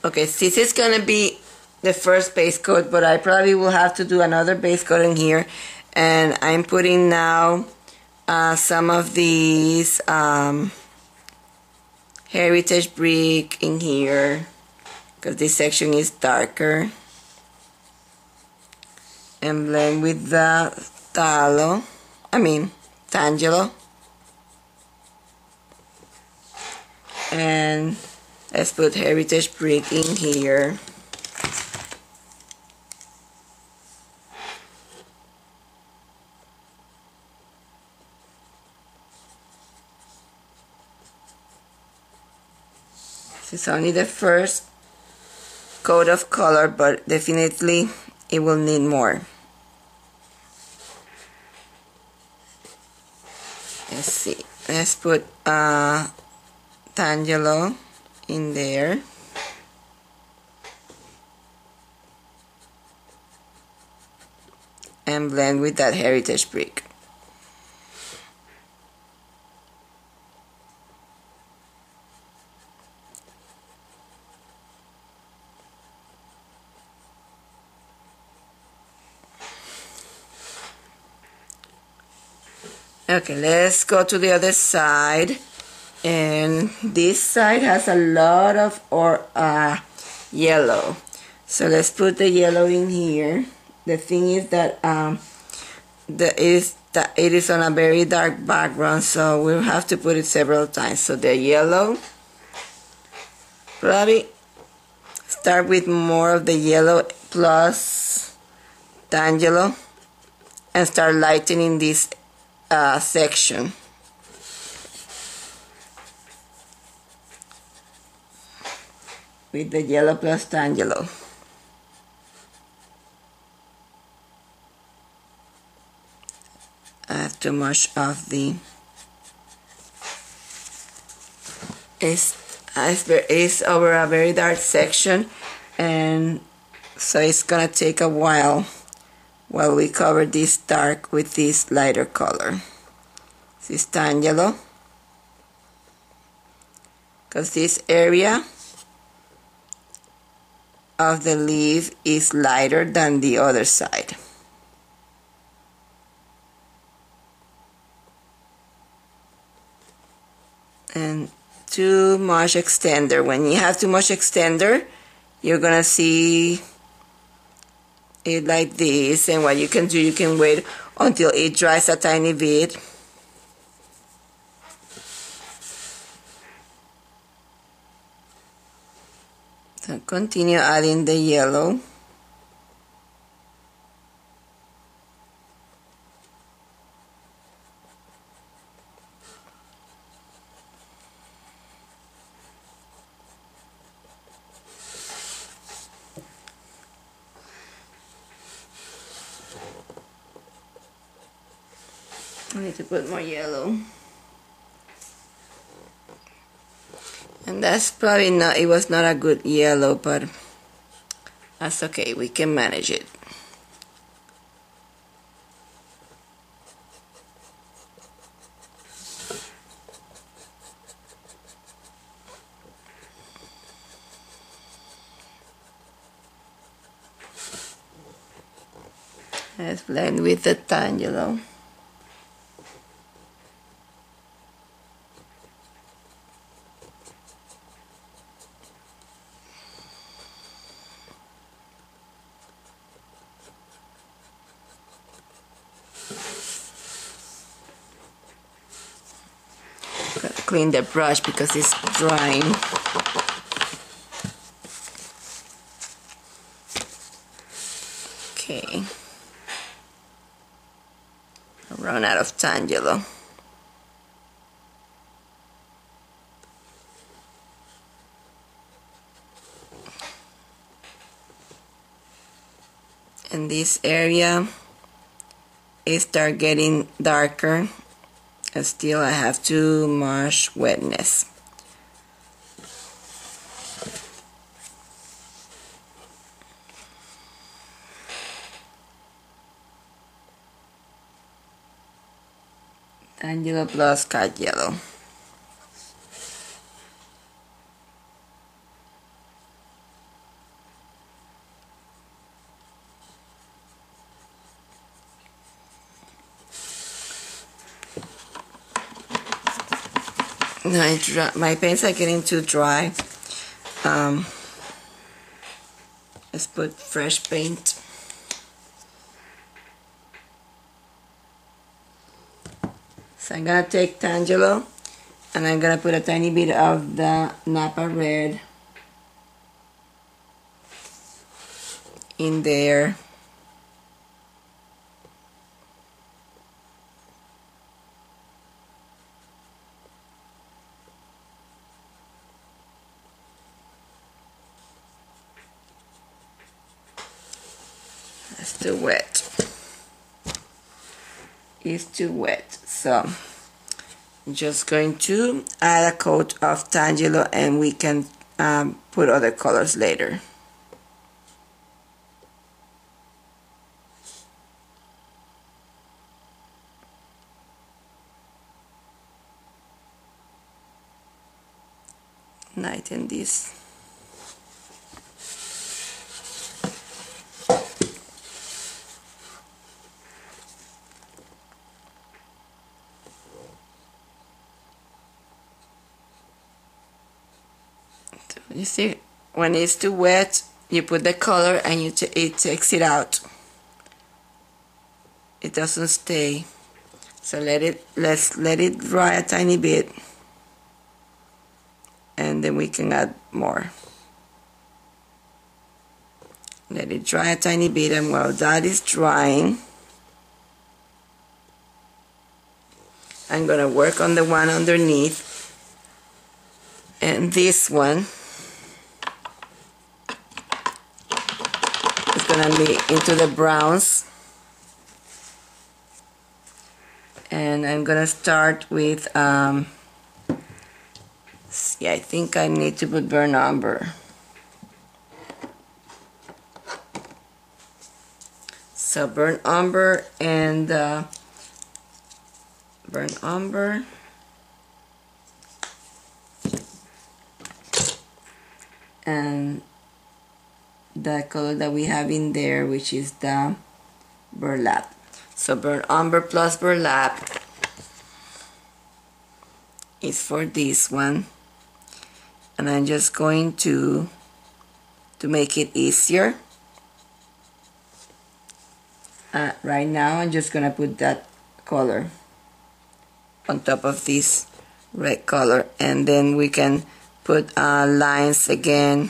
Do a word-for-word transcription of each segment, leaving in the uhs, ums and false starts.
Okay, this is gonna be the first base coat, but I probably will have to do another base coat in here. And I'm putting now uh, some of these um, heritage brick in here because this section is darker, and blend with the talo, I mean tangelo, and let's put heritage brick in here. This is only the first coat of color, but definitely it will need more. Let's see. Let's put uh, tangelo in there. And blend with that heritage brick. Okay, let's go to the other side. And this side has a lot of or uh, yellow. So let's put the yellow in here. The thing is that um, the is that it is on a very dark background, so we'll have to put it several times. So the yellow, probably start with more of the yellow plus tangelo and start lightening this uh, section. With the yellow plus tangelo. Add too much of the it's, it's, it's over a very dark section, and so it's gonna take a while while we cover this dark with this lighter color. This is tangelo, because this area of the leaf is lighter than the other side. And too much extender. When you have too much extender, you're gonna see it like this, and what you can do, you can wait until it dries a tiny bit. So continue adding the yellow. I need to put more yellow. And that's probably not, it was not a good yellow, but that's okay, we can manage it. Let's blend with the tangelo. Gotta clean the brush because it's drying. Okay. I run out of tangelo. And this area is start getting darker, and still I have too much wetness. Tangelo plus cat yellow. My, dry, my paints are getting too dry. Um, let's put fresh paint. So I'm gonna take Tangelo and I'm gonna put a tiny bit of the Napa Red in there. It's too wet. It's too wet. So I'm just going to add a coat of Tangelo and we can um, put other colors later. Lighten this. You see, when it's too wet, you put the color and you t it takes it out. It doesn't stay. So let it let's let it dry a tiny bit, and then we can add more. Let it dry a tiny bit, and while that is drying, I'm gonna work on the one underneath, and this one is gonna be into the browns, and I'm gonna start with um, see, I think I need to put burnt umber. So burnt umber and uh, burnt umber and the color that we have in there, which is the burlap. So burnt umber plus burlap is for this one, and I'm just going to to make it easier. Uh, right now I'm just gonna put that color on top of this red color, and then we can put uh, lines again.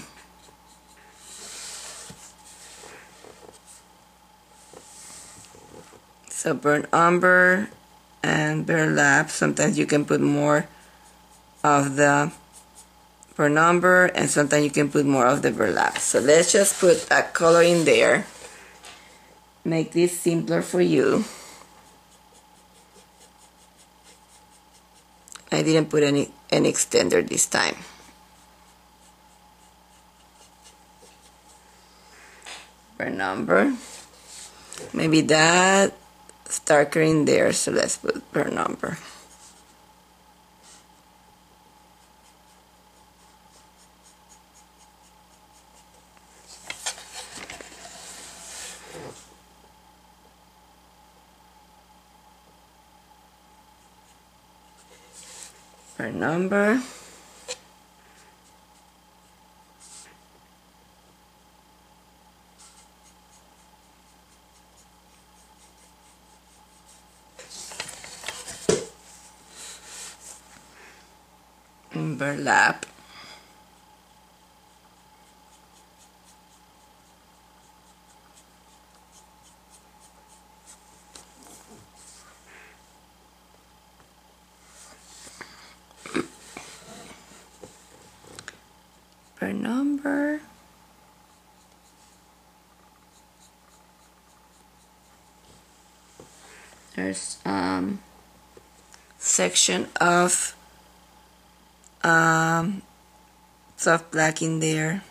So burnt umber and burlap. Sometimes you can put more of the burnt umber and sometimes you can put more of the burlap. So let's just put a color in there. Make this simpler for you. I didn't put any, any extender this time. Burnt umber. Maybe that darker in there, so let's put burnt umber. Burnt umber. Burlap. Burnt umber. There's um section of um soft black in there.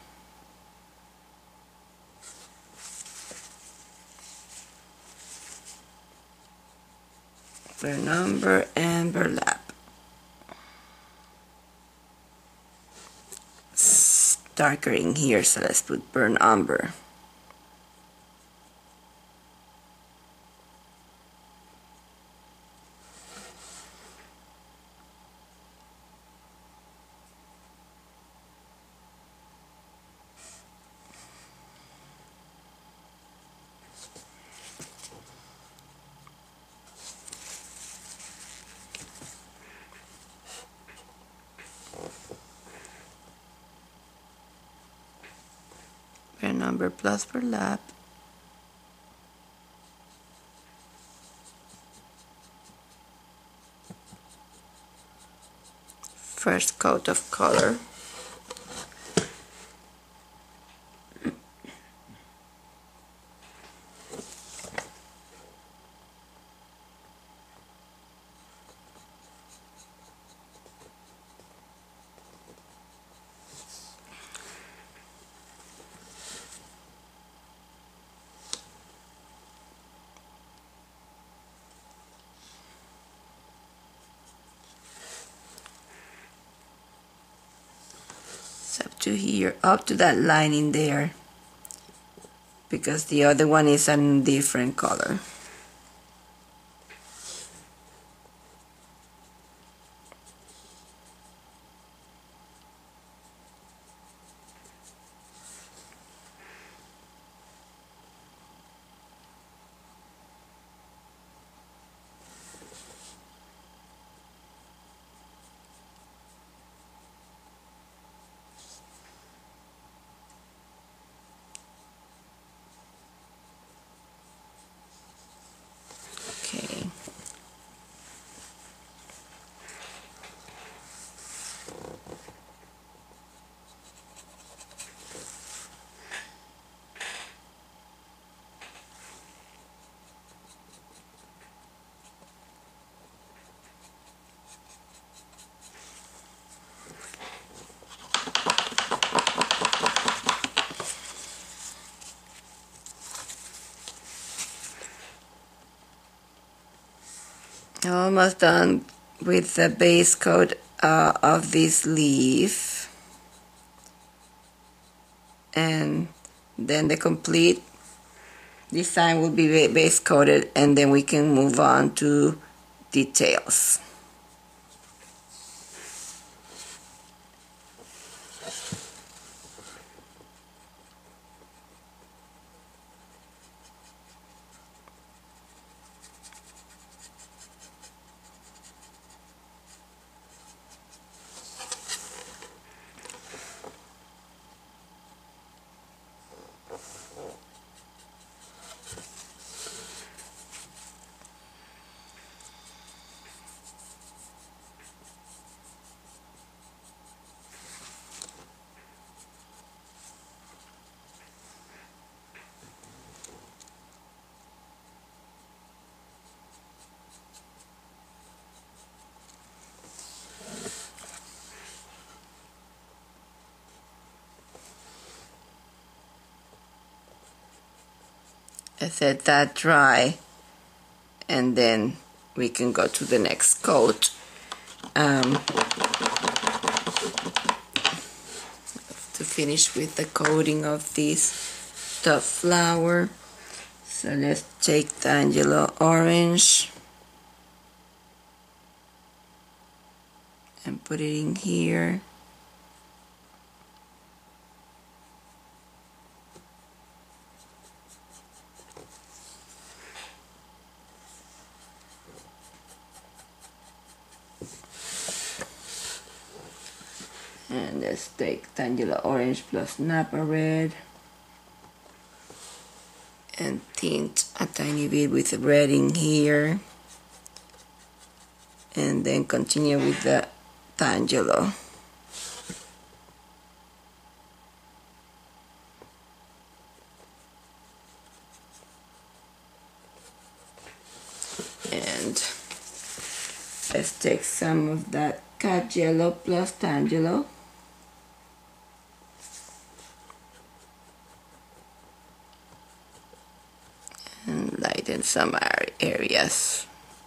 Burnt umber and burlap. It's darker in here, so let's put burnt umber. number plus burlap. First coat of color. Up to here, up to that line in there, because the other one is a different color. Okay. Almost done with the base coat uh, of this leaf, and then the complete design will be base coated, and then we can move on to details. Let that dry, and then we can go to the next coat. Um, to finish with the coating of this stuffed flower. So let's take the Angelo orange and put it in here. And let's take Tangela orange plus Napa red and tint a tiny bit with red in here, and then continue with the Tangelo. And let's take some of that cat yellow plus Tangelo. And lighten some areas.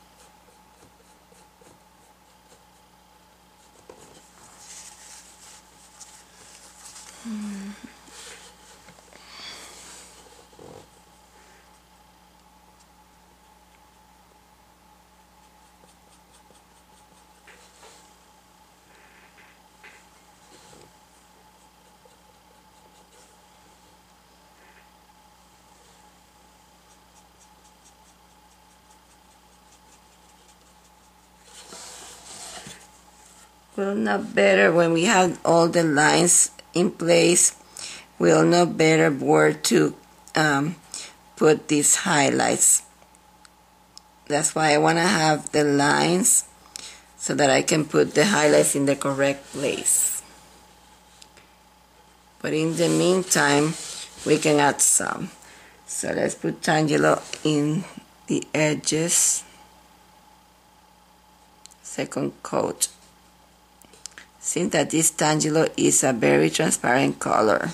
Hmm. Well, not better when we have all the lines in place. we'll know better where to um, put these highlights. That's why I want to have the lines so that I can put the highlights in the correct place. But in the meantime, we can add some. So let's put Tangelo in the edges. Second coat. Since that this Tangelo is a very transparent color,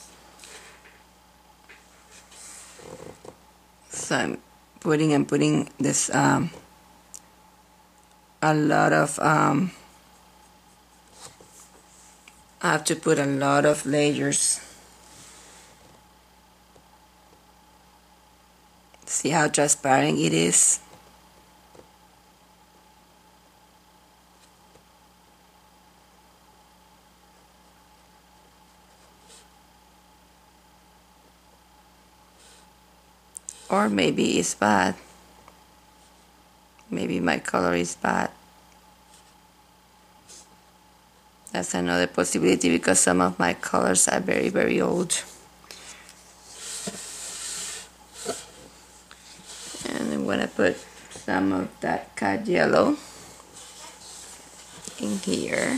so I'm putting and putting this um, a lot of um, I have to put a lot of layers. See how transparent it is? Or maybe it's bad. Maybe my color is bad. That's another possibility because some of my colors are very, very old. And I'm gonna put some of that cat yellow in here.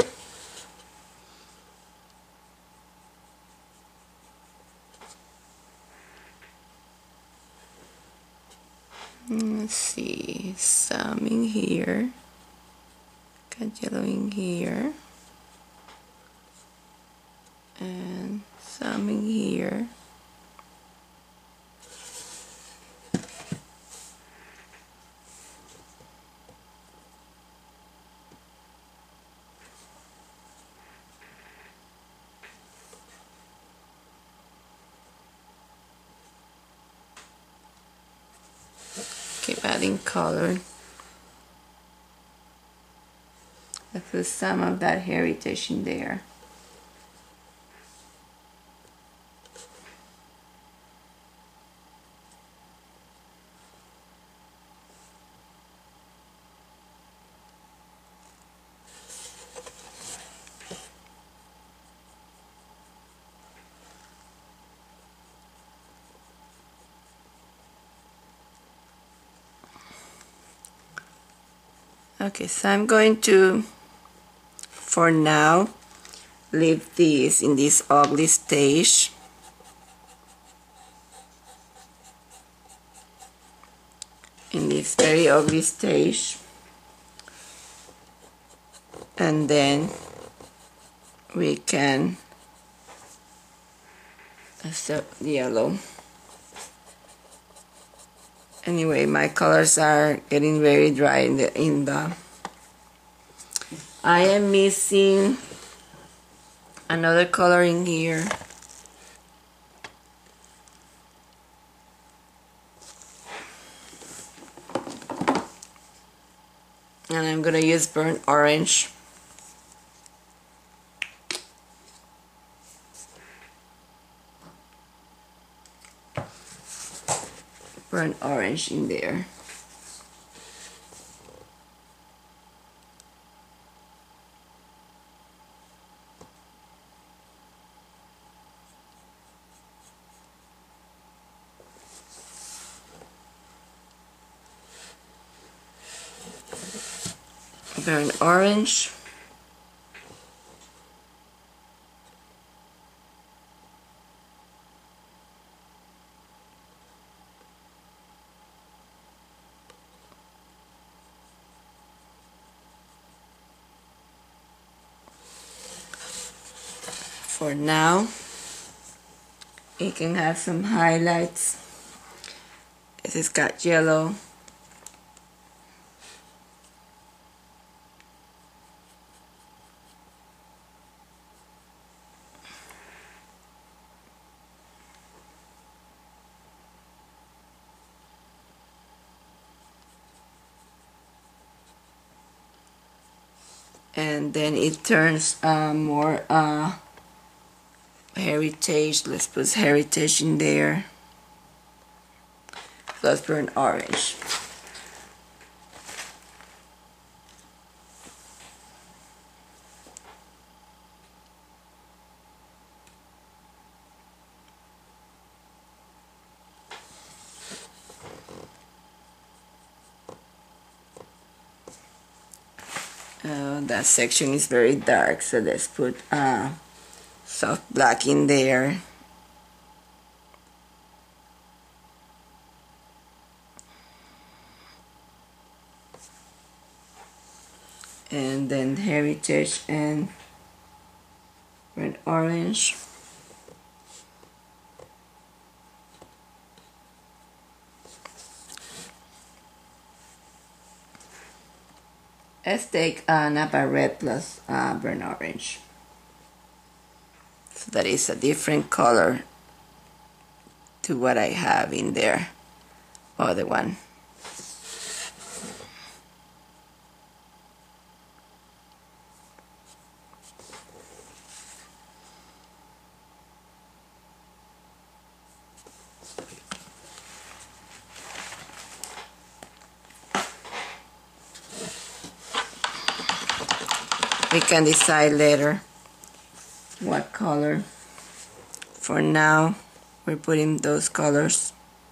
Let's see, some in here, cat yellow in here, and some in here. Keep adding color. I put some of that heritage in there. Okay, so I'm going to, for now, leave this in this ugly stage. In this very ugly stage. And then we can accept the yellow. Anyway, my colors are getting very dry in the, in the I am missing another color in here. And I'm gonna use burnt orange. Burnt orange in there. Burnt orange. For now, it can have some highlights. This has got yellow. And then it turns uh, more uh, heritage. Let's put heritage in there. Plus burnt orange. Uh, that section is very dark, so let's put uh, soft black in there. And then Heritage and Red Orange. Let's take uh, Napa Red plus uh, Burnt Orange. So that is a different color to what I have in there, other one. We can decide later what color. For now, we're putting those colors.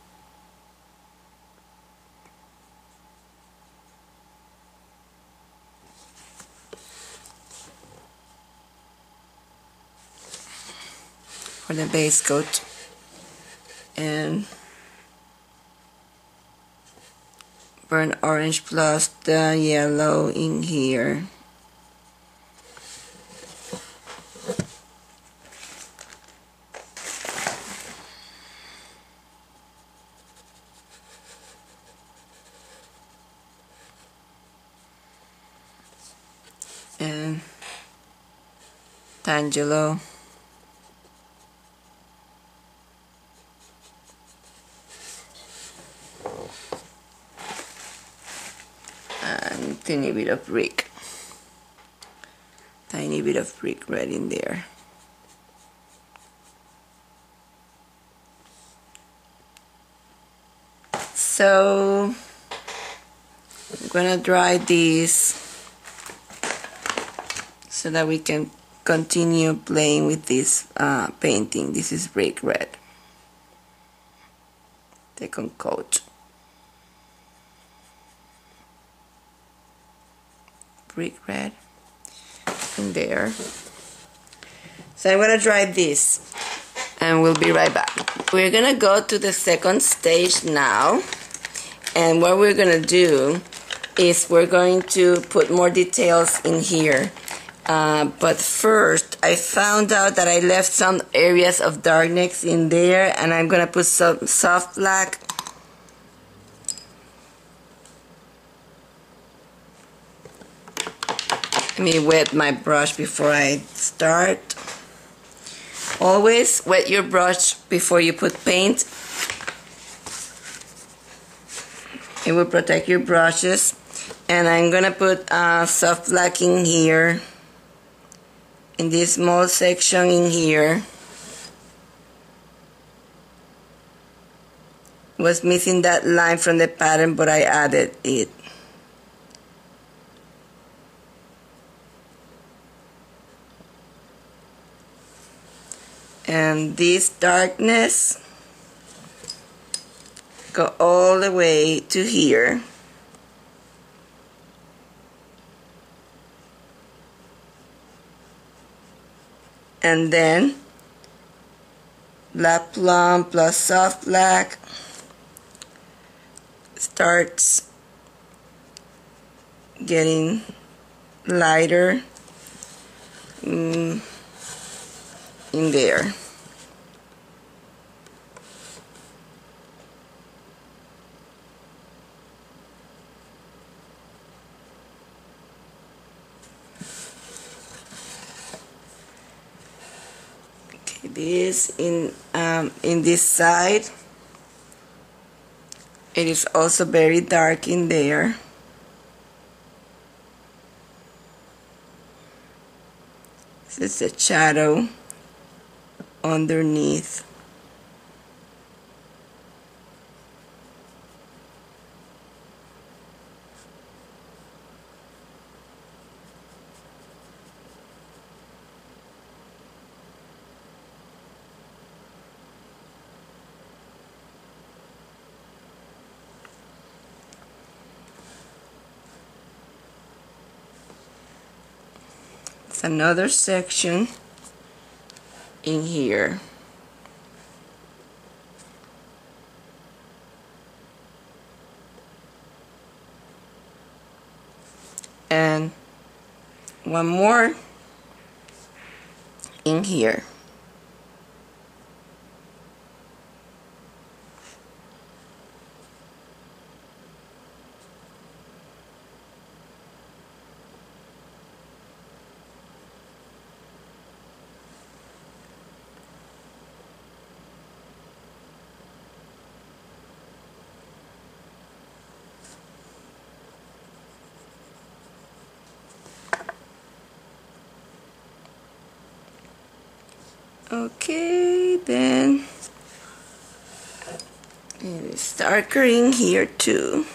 For the base coat. And Burnt Orange plus the yellow in here. And Tangelo. And tiny bit of brick. Tiny bit of brick red in there. So I'm gonna dry these so that we can continue playing with this uh, painting. This is brick red. Second coat. Brick red in there. So I'm gonna dry this and we'll be right back. We're gonna go to the second stage now, and what we're gonna do is we're going to put more details in here. Uh, but first, I found out that I left some areas of darkness in there, and I'm gonna put some soft black. Let me wet my brush before I start. Always wet your brush before you put paint. It will protect your brushes. And I'm gonna put uh, soft black in here, in this small section in here. Was missing that line from the pattern, but I added it. And this darkness go all the way to here. And then black plum plus soft black starts getting lighter mm, in there. Okay, this in um, in this side, it is also very dark in there. This is a shadow underneath. has another section in here. And one more in here. Okay, then it's darker in here too.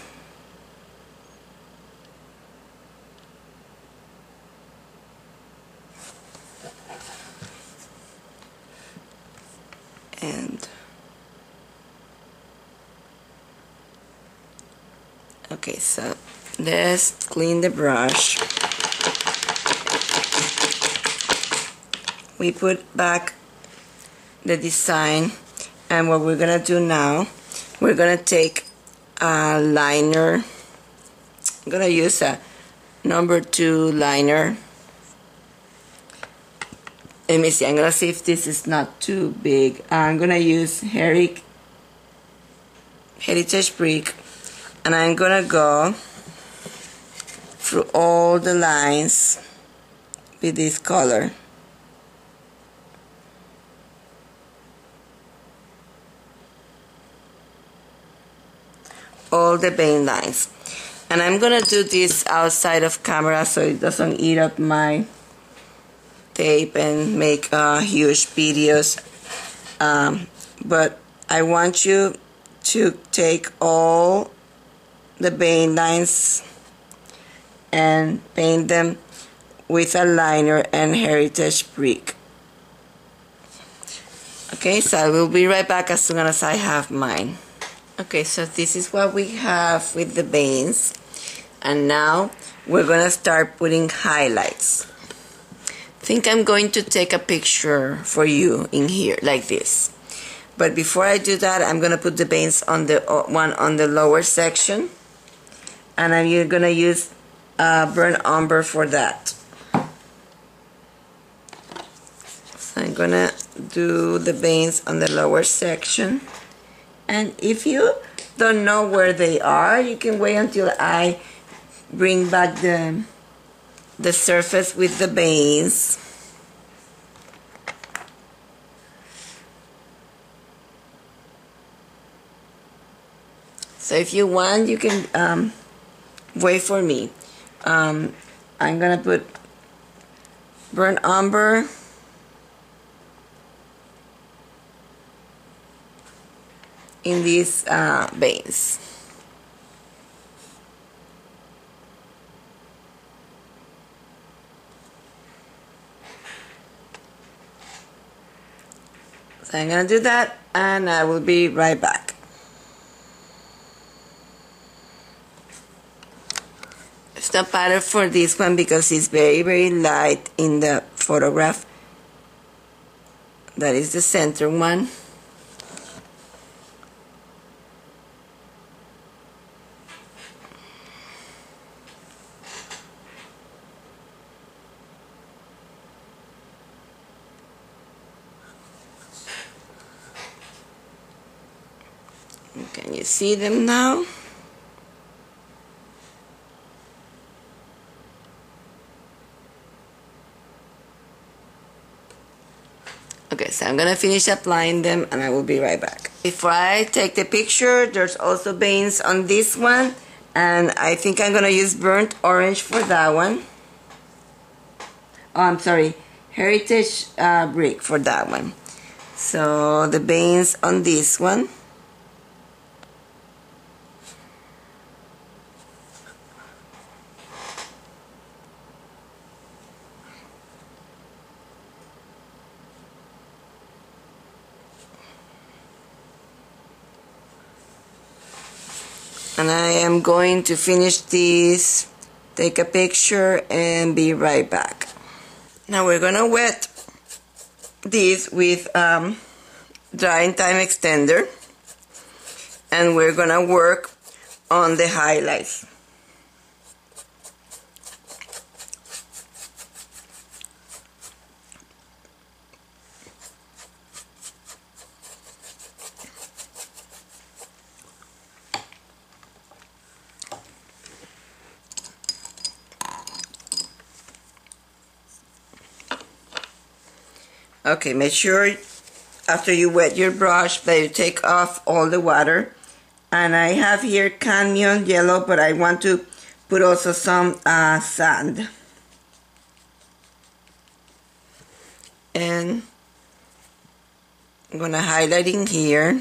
And okay, so let's clean the brush. We put back the design, and what we're gonna do now, we're gonna take a liner. I'm gonna use a number two liner. Let me see, I'm gonna see if this is not too big. I'm gonna use Heric Heritage Brick, and I'm gonna go through all the lines with this color. All the vein lines, and I'm gonna do this outside of camera so it doesn't eat up my tape and make uh, huge videos, um, but I want you to take all the vein lines and paint them with a liner and Heritage Brick. Okay, so I will be right back as soon as I have mine. Okay, so this is what we have with the veins, and now we're gonna start putting highlights. I think I'm going to take a picture for you in here like this, but before I do that, I'm gonna put the veins on the uh, one on the lower section, and I'm gonna use uh, burnt umber for that. So I'm gonna do the veins on the lower section. And if you don't know where they are, you can wait until I bring back the, the surface with the veins. So if you want, you can um, wait for me. Um, I'm gonna put burnt umber. In these uh, veins. So I'm gonna do that, and I will be right back. It's not better for this one because it's very very light in the photograph. That is the center one. Can you see them now? Okay, so I'm gonna finish applying them and I will be right back. Before I take the picture, there's also veins on this one, and I think I'm gonna use burnt orange for that one. Oh, I'm sorry, Heritage uh, Brick for that one. So the veins on this one. And I am going to finish this, take a picture, and be right back. Now we're gonna wet this with um, drying time extender, and we're gonna work on the highlights. Okay, make sure after you wet your brush that you take off all the water. And I have here cadmium yellow, but I want to put also some uh, sand. And I'm gonna highlight in here.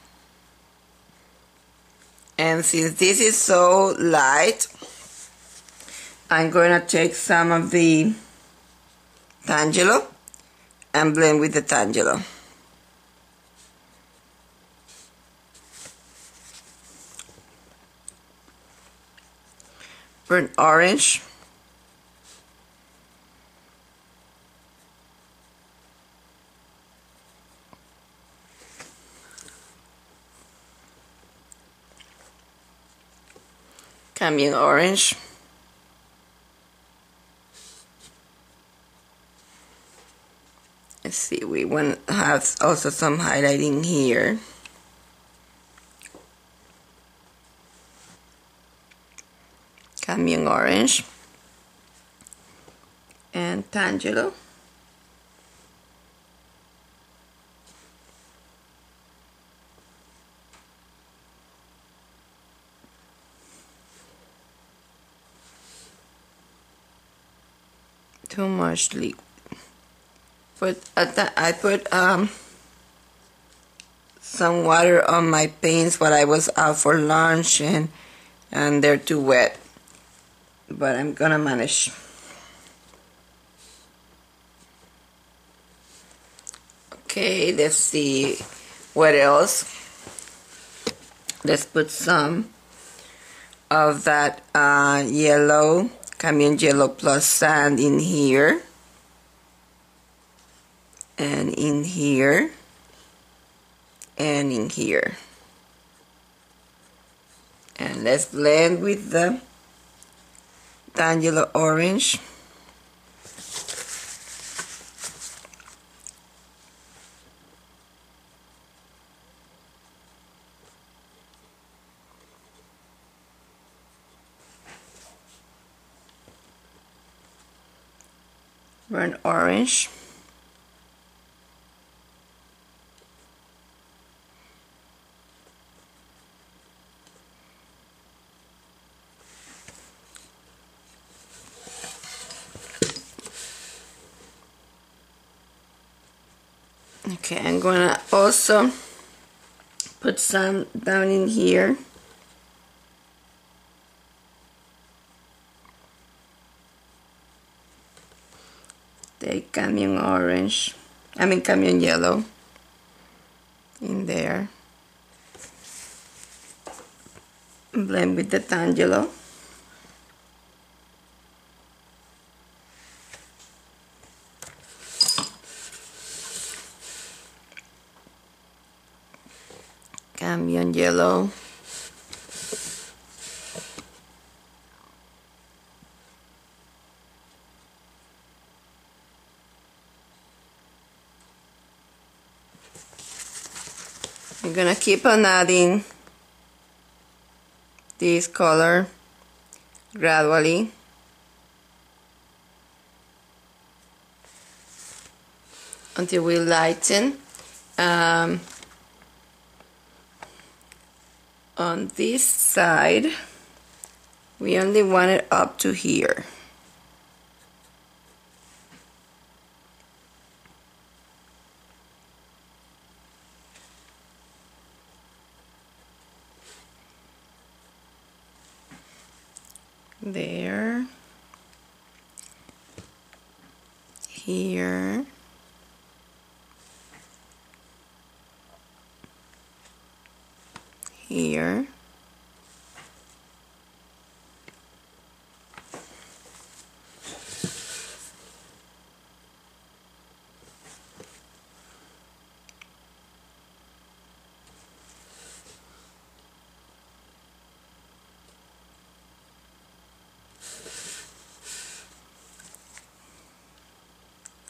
And since this is so light, I'm gonna take some of the Tangelo and blend with the Tangelo. Burnt orange. Cadmium orange. Let's see, we want to have also some highlighting here. Cadmium orange and Tangelo. Too much liquid. Put I put um some water on my paints while I was out for lunch, and and they're too wet, but I'm gonna manage. Okay, let's see what else. Let's put some of that uh, yellow, cadmium yellow plus sand in here, and in here, and in here. And let's blend with the Tangelo orange. Burnt orange. Okay, I'm gonna also put some down in here. The cadmium orange, I mean cadmium yellow in there. Blend with the Tangelo. Cadmium yellow. I'm gonna keep on adding this color gradually. Until we lighten. Um, on this side, we only want it up to here. There, here, here,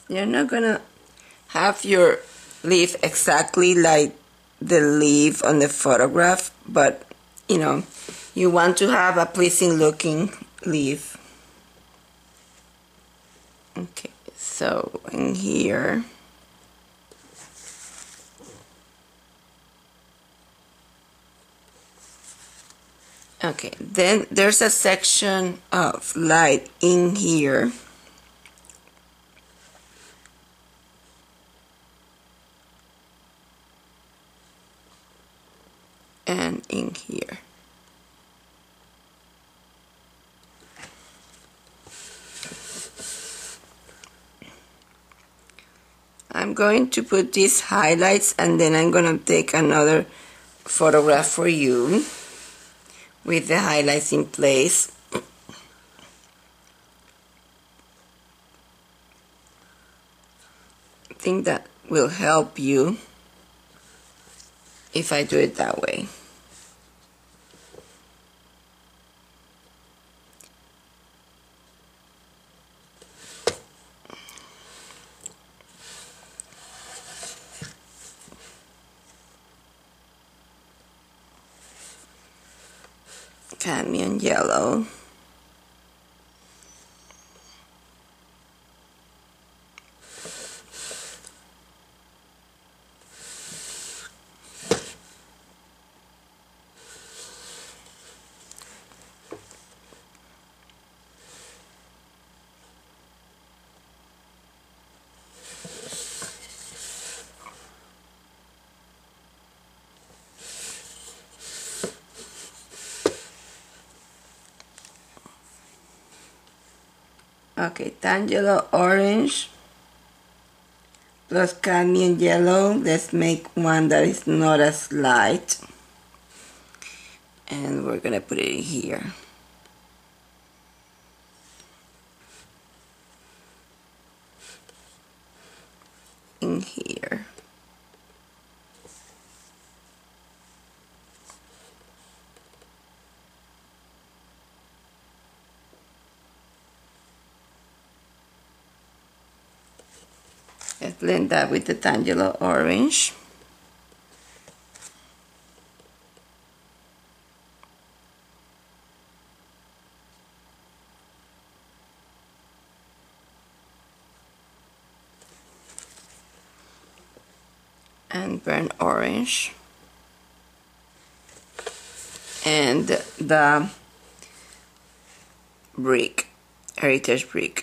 You're not gonna have your leaf exactly like the leaf on the photograph, but you know, you want to have a pleasing looking leaf. Okay, so in here, okay, then there's a section of light in here. And in here. I'm going to put these highlights and then I'm going to take another photograph for you with the highlights in place. I think that will help you if I do it that way. Cadmium yellow. Okay, Tangelo orange plus cadmium yellow. Let's make one that is not as light. And we're gonna put it in here. In here. Let's blend that with the Tangelo orange. And burnt orange. And the brick, heritage brick.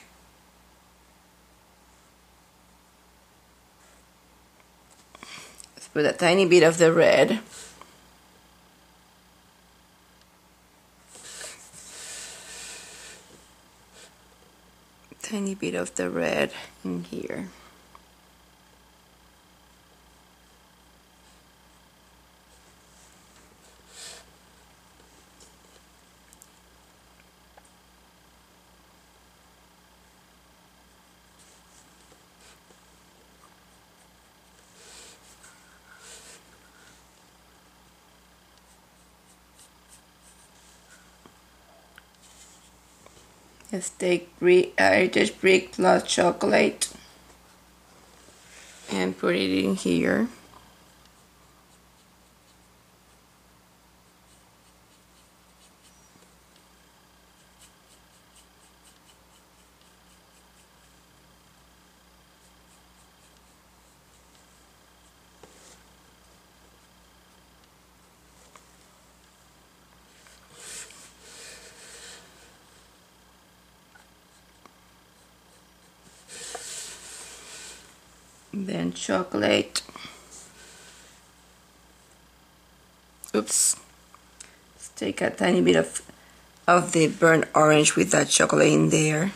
Let's put a tiny bit of the red. Tiny bit of the red in here. Let's take brick, heritage brick plus chocolate and put it in here. Then chocolate. Oops. Let's take a tiny bit of, of the burnt orange with that chocolate in there.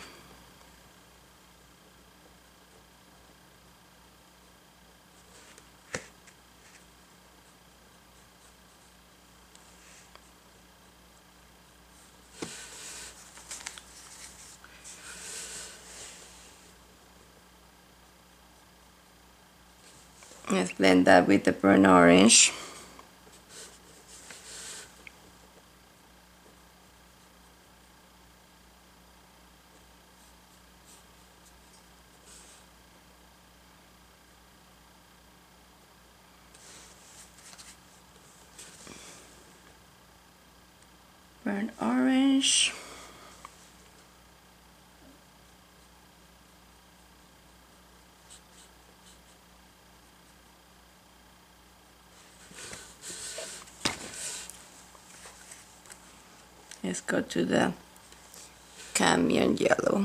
Let's blend that with the burnt orange. burnt orange. Let's go to the cadmium yellow.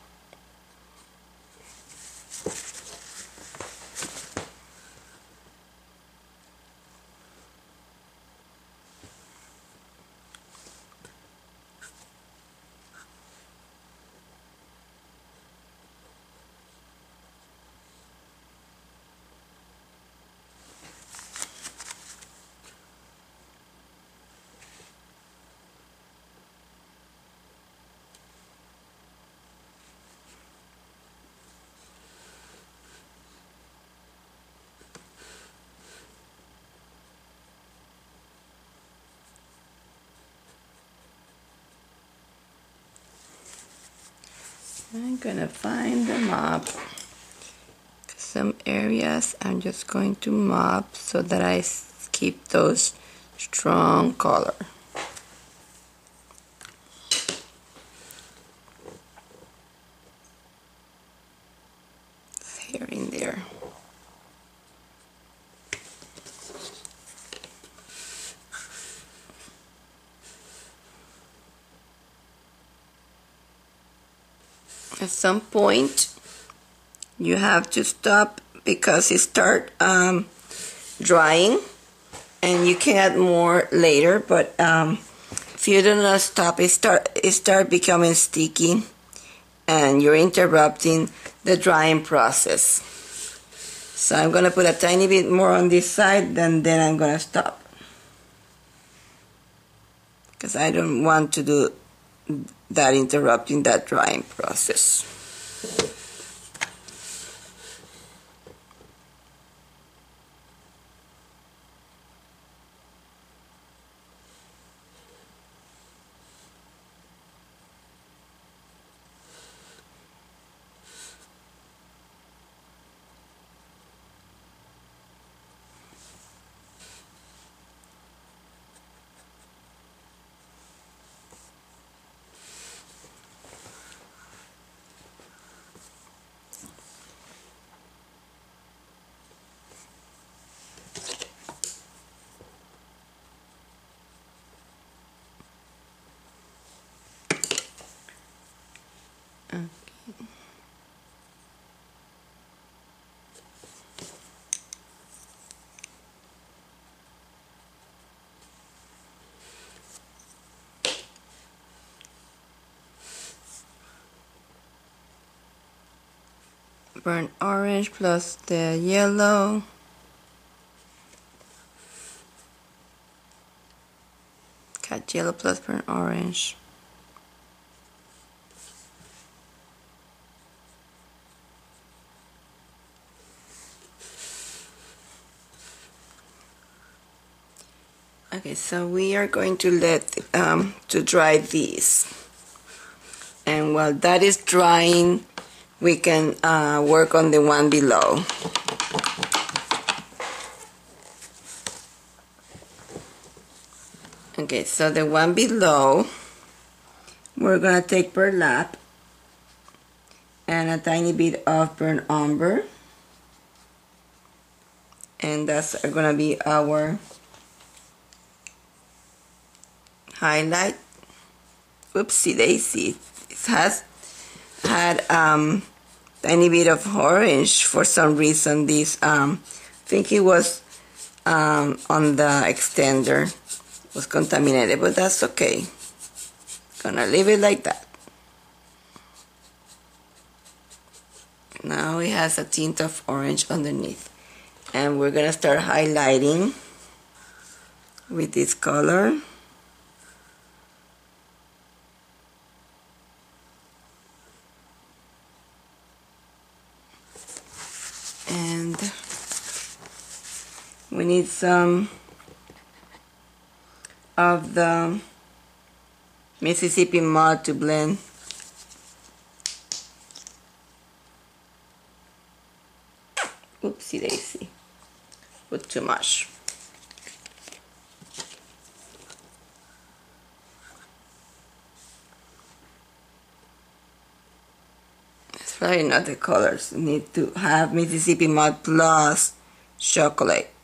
I'm gonna find the mop. Some areas I'm just going to mop so that I keep those strong color. Here in there. At some point you have to stop because it start um, drying, and you can add more later, but um, if you do not stop, it start it start becoming sticky and you're interrupting the drying process. So I'm gonna put a tiny bit more on this side, and then I'm gonna stop because I don't want to do that, interrupting that drying process. Burnt orange plus the yellow. Got yellow plus burnt orange. Okay, so we are going to let um, to dry these, and while that is drying, we can uh, work on the one below. Okay, so the one below, we're gonna take burlap and a tiny bit of burnt umber, and that's gonna be our highlight. Oopsie daisy, it has had um tiny bit of orange for some reason. This um I think it was um on the extender, was contaminated, but that's okay. Gonna leave it like that. Now it has a tint of orange underneath, and we're gonna start highlighting with this color. And we need some of the Mississippi mud to blend. Oopsie daisy, put too much. Sorry, not the colors. You need to have Mississippi Mud plus chocolate.